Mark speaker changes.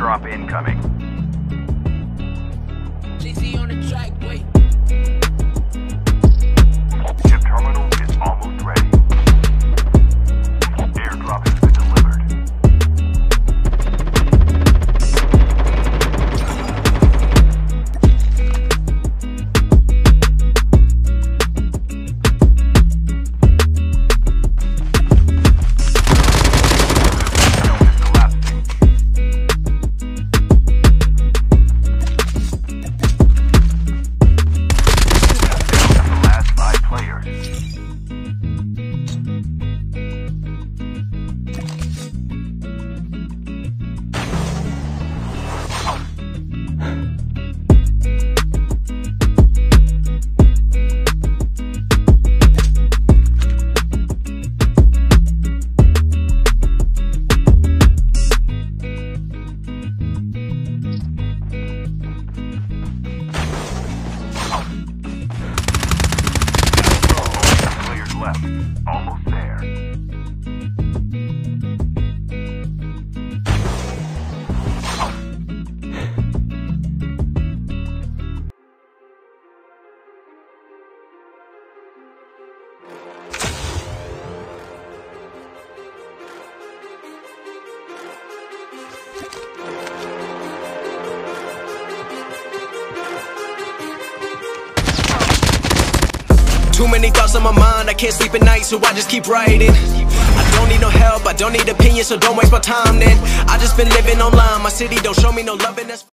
Speaker 1: Airdrop incoming.
Speaker 2: JC on the track, wait.
Speaker 1: Ship terminal is almost ready. Airdrop has been delivered. Left. Almost there.
Speaker 3: Too many thoughts on my mind, I can't sleep at night, so I just keep writing. I don't need no help, I don't need opinions, so don't waste my time then. I just been living online, my city don't show me no love and that's